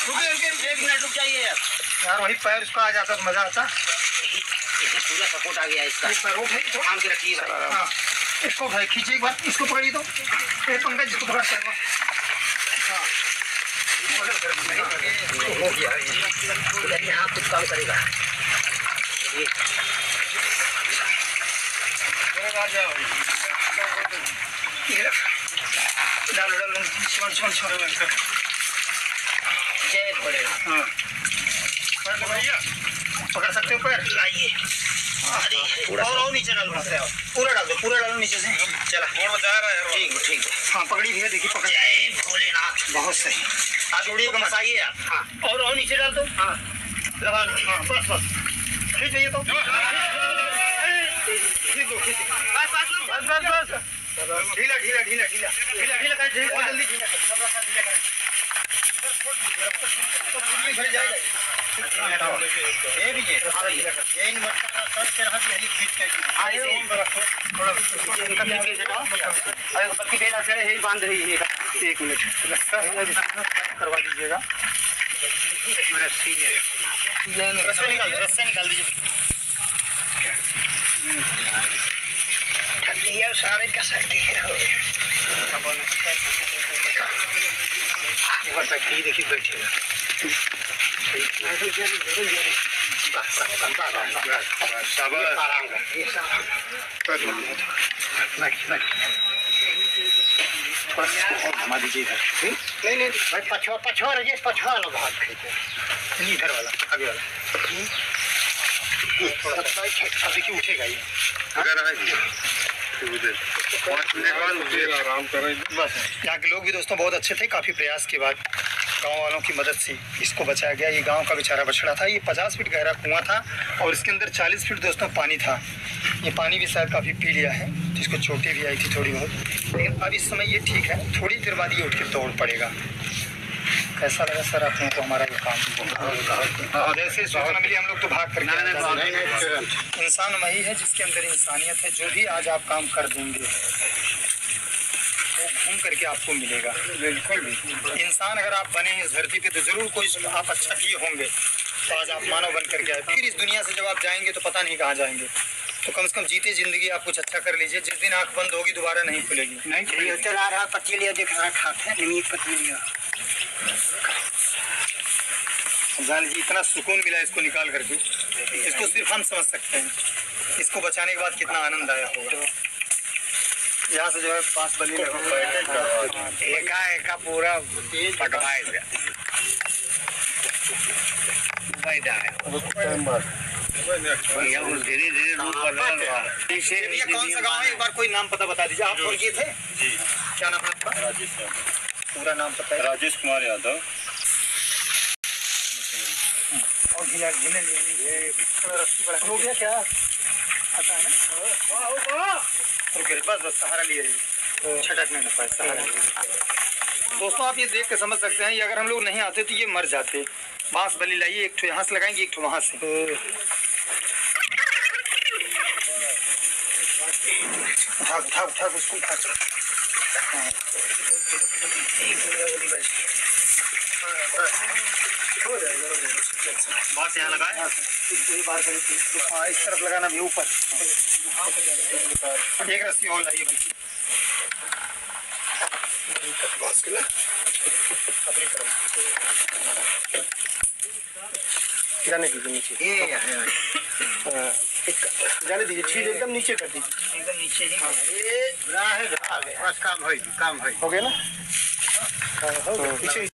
एक मिनट रुक जाइए यार। वही पैर उसका आ जाता तो मजा आता। पूरा सपोर्ट आ गया इसका। थाम के रखिए भाई। इसको उठाइए, खींचिए एक बार, इसको पकड़िए तो ये पंकज जिसको पकड़ कर हाँ कुछ काम करेगा। जय भोलेनाथ। पकड़ सकते हो पैर, लाइए और नीचे डाल सकते हो। पूरा डाल दो, पूरा डालो नीचे से। चला ठीक है ठीक है। हाँ पकड़ी भैया, देखिए पकड़। जय भोलेनाथ। बहुत सही। हाथ उड़िए को मसाइए आप। हाँ और नीचे डाल दो। हाँ लगा लो। हाँ बस बस खींच जाइए तो। खींच दो खींच। बस बस बस बस। ढीला ढीला ढीला ढीला ढीला ढीला कर, जल्दी ढीला कर, सब रखा ढीला कर। ये भी ये इन मटका कर के रहा है, खींच के थोड़ा अरे पत्ती बेला से यही बांध रही है। एक मिनट करवा दीजिएगा। रस्से निकाल दीजिए। सारे का सकती है। देखिए बैठिएगा। घुमा दीजिए इधर। नहीं नहीं भाई, पछुआ पछुआ रहिए, पछुआ वाला बहुत खींचे, इधर वाला आगे वाला थोड़ा सा देखिए उठेगा ये। आराम करें बस। यहाँ के लोग भी दोस्तों बहुत अच्छे थे। काफ़ी प्रयास के बाद गांव वालों की मदद से इसको बचाया गया। ये गांव का बेचारा बछड़ा था। ये 50 फीट गहरा कुआं था और इसके अंदर 40 फीट दोस्तों पानी था। ये पानी भी शायद काफ़ी पी लिया है, तो इसको चोटें भी आई थी थोड़ी बहुत, लेकिन अब इस समय ये ठीक है। थोड़ी देर बाद ये उठ के दौड़ पड़ेगा। कैसा लगा सर आप लोगों को हमारा ये काम? जैसे सूचना मिली हम लोग तो भाग करके। इंसान वही है जिसके अंदर इंसानियत है। जो भी आज आप काम कर देंगे वो घूम करके आपको मिलेगा। बिल्कुल इंसान अगर आप बने हैं इस धरती पे तो जरूर कोई आप अच्छा किए होंगे, तो आज आप मानव बन करके आए। फिर इस दुनिया से जब आप जाएंगे तो पता नहीं कहाँ जाएंगे। तो कम से कम जीते जिंदगी आप कुछ अच्छा कर लीजिए। जिस दिन आंख बंद होगी दोबारा नहीं खुलेगी। नहीं चला रहा पत्ती लिया, देख रहा खाते हैं नीम पत्ती लिया। जान लीजिए इतना सुकून मिला इसको निकाल करके, इसको सिर्फ हम समझ सकते हैं। इसको बचाने के बाद कितना आनंद आया होगा। यहाँ से जो है पास बली एका पूरा पटवाए गया। धीरे धीरे रूप बदल रहा है। ये कौन सा गाँव है, एक बार कोई नाम पता बता दीजिए। आप और ये थे? क्या नाम है आपका? राजेश, पूरा नाम पता है? राजेश कुमार यादव। और ढीला ढीले रस्सी हो गया क्या? पता है ना। रुकिए बस बस सहारा लिए छटकने न पाए सहारा। दोस्तों आप ये देख के समझ सकते हैं, ये अगर हम लोग नहीं आते तो ये मर जाते। बांस बली लाइए, एक ठो यहाँ से लगाएंगे, एक ठो वहाँ से। उठा उठा उठा उसको उठा। बात यहाँ लगाए, इस तरफ लगाना भी ऊपर। एक रस्सी और लाइए जाने दीजिए नीचे। जाने दीजिए, ठीक एकदम नीचे कर दीजिए, एकदम नीचे ही। बस काम है हो गया ना?